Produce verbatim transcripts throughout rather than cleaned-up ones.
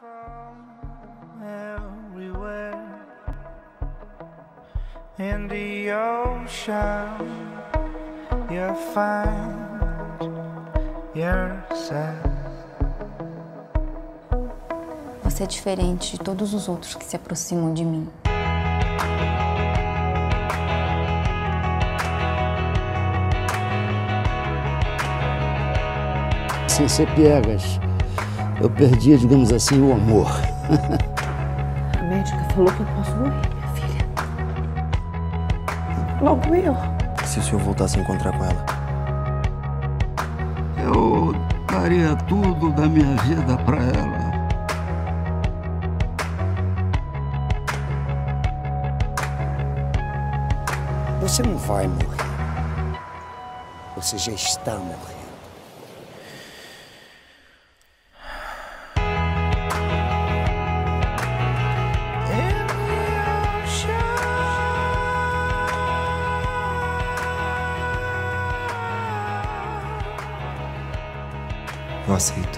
In the ocean, you'll find yourself. Você é diferente de todos os outros que se aproximam de mim. Sem ser piegas, eu perdi, digamos assim, o amor. A médica falou que eu posso morrer, minha filha. Logo eu. Se o senhor voltasse a encontrar com ela? Eu daria tudo da minha vida para ela. Você não vai morrer. Você já está morrendo. Eu aceito.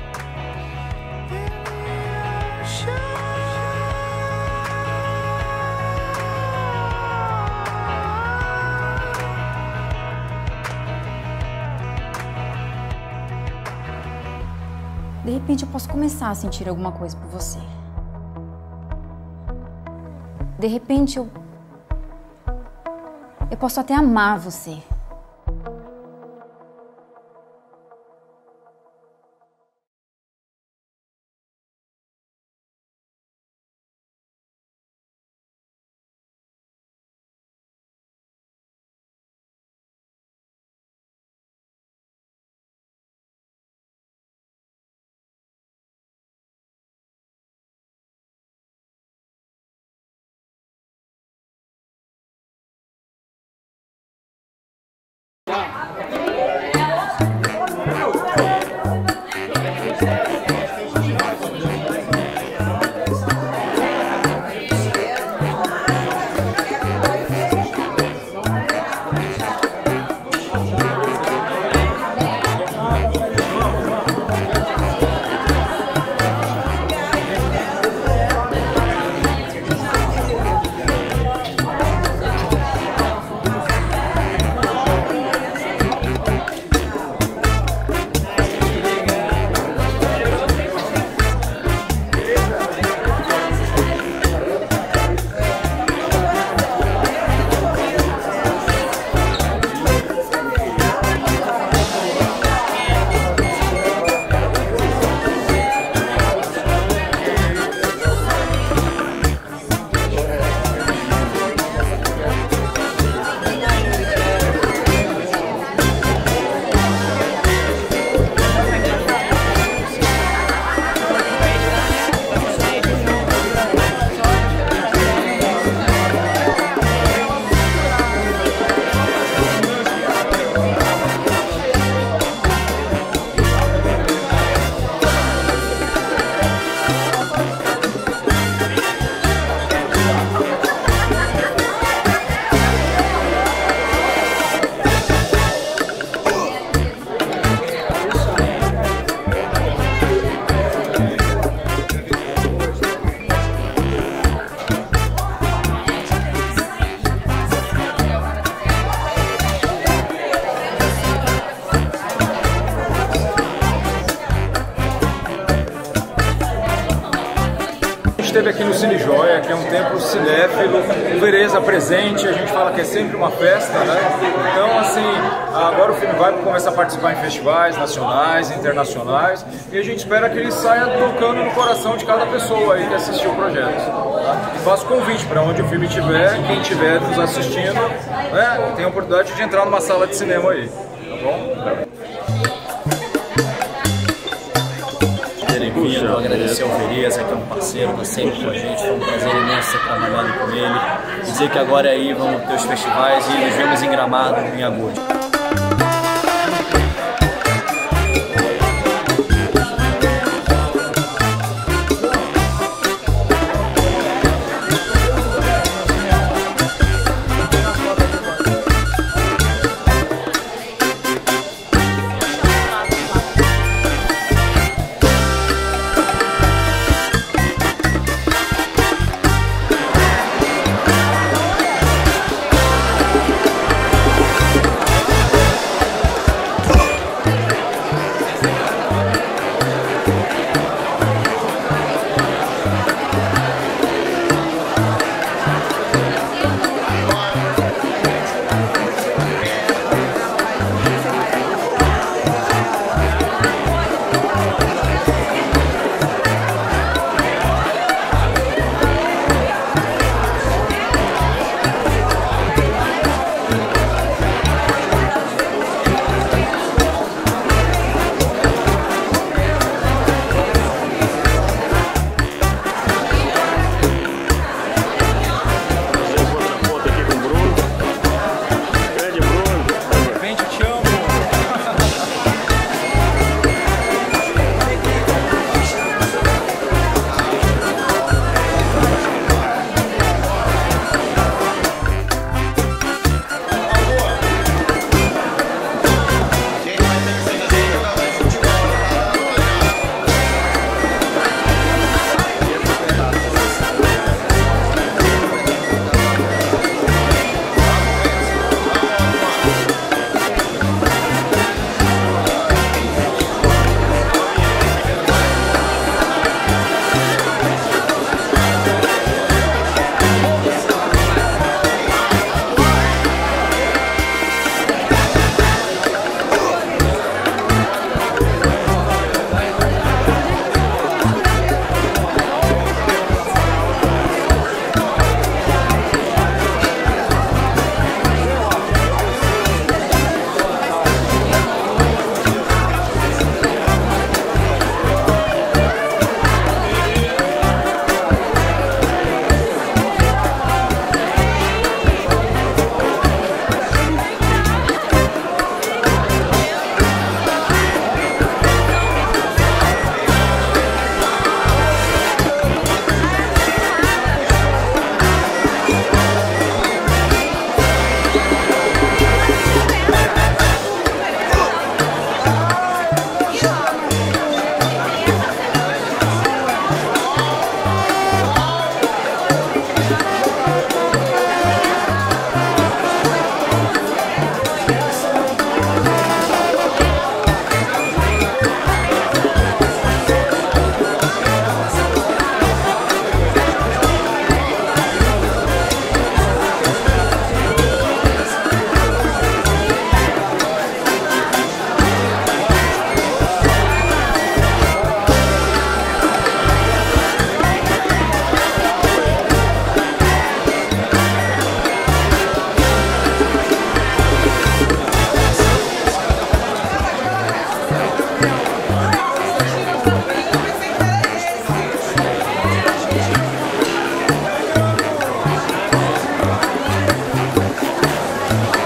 De repente eu posso começar a sentir alguma coisa por você. De repente eu... Eu posso até amar você. Esteve aqui no Cine Joia, que é um templo cinéfilo, o Vereza presente, a gente fala que é sempre uma festa, né? Então, assim, agora o filme vai começar a participar em festivais nacionais, internacionais, e a gente espera que ele saia tocando no coração de cada pessoa aí que assistiu o projeto. Tá? E faço convite para onde o filme estiver, quem estiver nos assistindo, né, tem a oportunidade de entrar numa sala de cinema aí, tá bom? Vindo, agradecer ao Vereza, que é um parceiro, está sempre com a gente, foi um prazer imenso ter trabalhado com ele. Dizer que agora aí vamos ter os festivais e nos vemos em Gramado em agosto. Thank you.